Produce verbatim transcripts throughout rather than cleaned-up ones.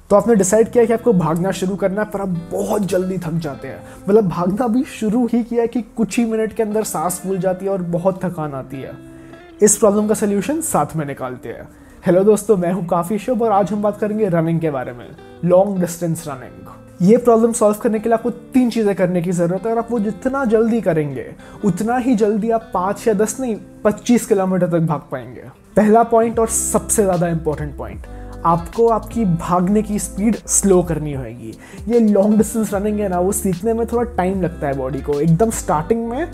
तो आपने डिसाइड किया कि आपको भागना शुरू करना है, पर आप बहुत जल्दी थक जाते हैं। मतलब भागना भी शुरू ही किया कि कुछ ही मिनट के अंदर सांस फूल जाती है और बहुत थकान आती है। इस प्रॉब्लम का सलूशन साथ में निकालते हैं। हेलो दोस्तों, मैं हूं काफी शुभ और आज हम बात करेंगे रनिंग के बारे में, लॉन्ग डिस्टेंस रनिंग। ये प्रॉब्लम सॉल्व करने के लिए आपको तीन चीजें करने की जरूरत है और आप वो जितना जल्दी करेंगे उतना ही जल्दी आप पाँच या दस नहीं पच्चीस किलोमीटर तक भाग पाएंगे। पहला पॉइंट और सबसे ज्यादा इंपॉर्टेंट पॉइंट, आपको आपकी भागने की स्पीड स्लो करनी होगी। ये लॉन्ग डिस्टेंस रनिंग है ना, वो सीखने में थोड़ा टाइम लगता है बॉडी को। एकदम स्टार्टिंग में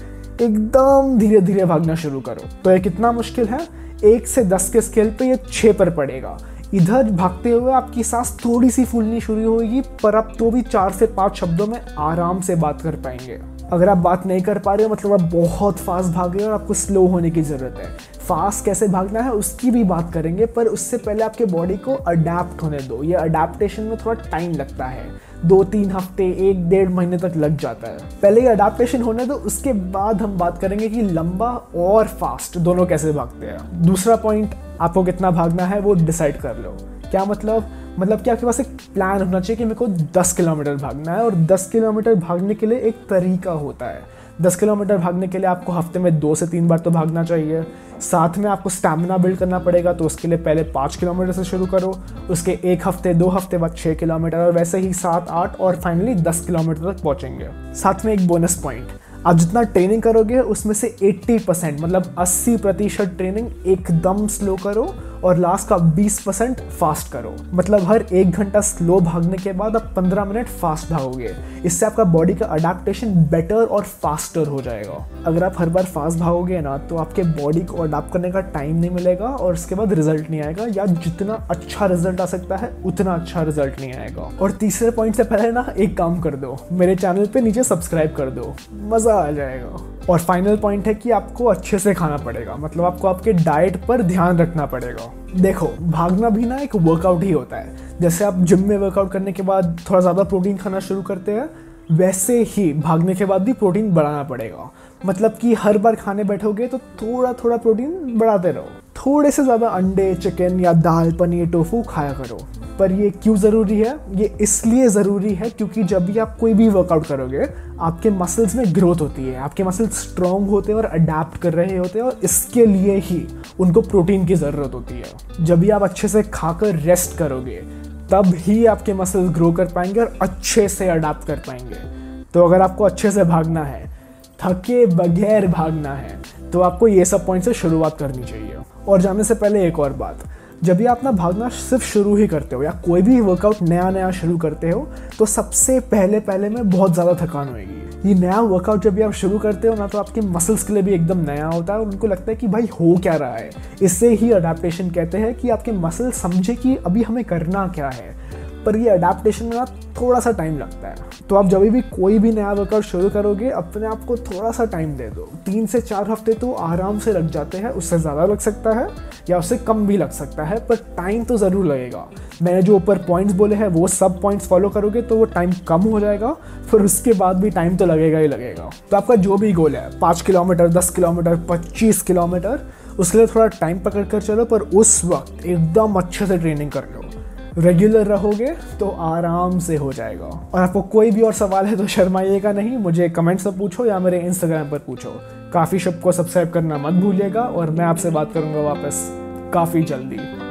एकदम धीरे धीरे भागना शुरू करो तो ये कितना मुश्किल है, एक से दस के स्केल पे ये छः पर पड़ेगा। इधर भागते हुए आपकी सांस थोड़ी सी फूलनी शुरू होगी, पर आप तो भी चार से पाँच शब्दों में आराम से बात कर पाएंगे। अगर आप बात नहीं कर पा रहे हो मतलब आप बहुत फास्ट भाग रहे हो और आपको स्लो होने की ज़रूरत है। फास्ट कैसे भागना है उसकी भी बात करेंगे, पर उससे पहले आपके बॉडी को अडेप्ट होने दो। ये अडेप्टेशन में थोड़ा टाइम लगता है, दो तीन हफ्ते एक डेढ़ महीने तक लग जाता है। पहले ये अडेप्टेशन होने दो, उसके बाद हम बात करेंगे कि लंबा और फास्ट दोनों कैसे भागते हैं। दूसरा पॉइंट, आपको कितना भागना है वो डिसाइड कर लो। क्या मतलब मतलब कि आपके पास एक प्लान होना चाहिए कि मेरे को दस किलोमीटर भागना है, और दस किलोमीटर भागने के लिए एक तरीका होता है। दस किलोमीटर भागने के लिए आपको हफ्ते में दो से तीन बार तो भागना चाहिए। साथ में आपको स्टैमिना बिल्ड करना पड़ेगा, तो उसके लिए पहले पाँच किलोमीटर से शुरू करो, उसके एक हफ्ते दो हफ्ते बाद छः किलोमीटर और वैसे ही सात आठ और फाइनली दस किलोमीटर तक पहुँचेंगे। साथ में एक बोनस पॉइंट, आप जितना ट्रेनिंग करोगे उसमें से अस्सी परसेंट मतलब अस्सी प्रतिशत ट्रेनिंग एकदम स्लो करो और लास्ट का बीस परसेंट फास्ट करो। मतलब हर एक घंटा स्लो भागने के बाद आप पंद्रह मिनट फास्ट भागोगे। इससे आपका बॉडी का अडेप्टेशन बेटर और फास्टर हो जाएगा। अगर आप हर बार फास्ट भागोगे ना तो आपके बॉडी को अडाप्ट करने का टाइम नहीं मिलेगा और उसके बाद रिजल्ट नहीं आएगा, या जितना अच्छा रिजल्ट आ सकता है उतना अच्छा रिजल्ट नहीं आएगा। और तीसरे पॉइंट से पहले ना एक काम कर दो, मेरे चैनल पे नीचे सब्सक्राइब कर दो, मज़ा आ जाएगा। और फाइनल पॉइंट है कि आपको अच्छे से खाना पड़ेगा, मतलब आपको आपके डाइट पर ध्यान रखना पड़ेगा। देखो, भागना भी ना एक वर्कआउट ही होता है। जैसे आप जिम में वर्कआउट करने के बाद थोड़ा ज़्यादा प्रोटीन खाना शुरू करते हैं, वैसे ही भागने के बाद भी प्रोटीन बढ़ाना पड़ेगा। मतलब कि हर बार खाने बैठोगे तो थोड़ा थोड़ा प्रोटीन बढ़ाते रहो। थोड़े से ज़्यादा अंडे, चिकन या दाल, पनीर, टोफू खाया करो। पर ये क्यों ज़रूरी है? ये इसलिए ज़रूरी है क्योंकि जब भी आप कोई भी वर्कआउट करोगे आपके मसल्स में ग्रोथ होती है, आपके मसल्स स्ट्रॉन्ग होते हैं और अडेप्ट कर रहे होते हैं, और इसके लिए ही उनको प्रोटीन की ज़रूरत होती है। जब भी आप अच्छे से खाकर रेस्ट करोगे तब ही आपके मसल्स ग्रो कर पाएंगे और अच्छे से अडेप्ट कर पाएंगे। तो अगर आपको अच्छे से भागना है, थके बगैर भागना है, तो आपको ये सब पॉइंट से शुरुआत करनी चाहिए। और जाने से पहले एक और बात, जब भी आप ना भागना सिर्फ शुरू ही करते हो या कोई भी वर्कआउट नया नया शुरू करते हो तो सबसे पहले पहले में बहुत ज़्यादा थकान होगी। ये नया वर्कआउट जब भी आप शुरू करते हो ना तो आपके मसल्स के लिए भी एकदम नया होता है और उनको लगता है कि भाई हो क्या रहा है। इससे ही अडेप्टेशन कहते हैं कि आपके मसल समझे कि अभी हमें करना क्या है। पर ये अडेप्टेशन में ना थोड़ा सा टाइम लगता है। तो आप जब भी कोई भी नया वर्कआउट शुरू करोगे अपने आप को थोड़ा सा टाइम दे दो। तीन से चार हफ्ते तो आराम से लग जाते हैं, उससे ज़्यादा लग सकता है या उससे कम भी लग सकता है, पर टाइम तो ज़रूर लगेगा। मैंने जो ऊपर पॉइंट्स बोले हैं वो सब पॉइंट्स फॉलो करोगे तो वो टाइम कम हो जाएगा, फिर उसके बाद भी टाइम तो लगेगा ही लगेगा। तो आपका जो भी गोल है, पाँच किलोमीटर, दस किलोमीटर, पच्चीस किलोमीटर, उसके लिए थोड़ा टाइम पकड़ कर चलो, पर उस वक्त एकदम अच्छे से ट्रेनिंग कर लो। रेगुलर रहोगे तो आराम से हो जाएगा। और आपको कोई भी और सवाल है तो शर्माइएगा नहीं, मुझे कमेंट्स में पूछो या मेरे इंस्टाग्राम पर पूछो। काफ़ी शुभ को सब्सक्राइब करना मत भूलिएगा और मैं आपसे बात करूंगा वापस काफ़ी जल्दी।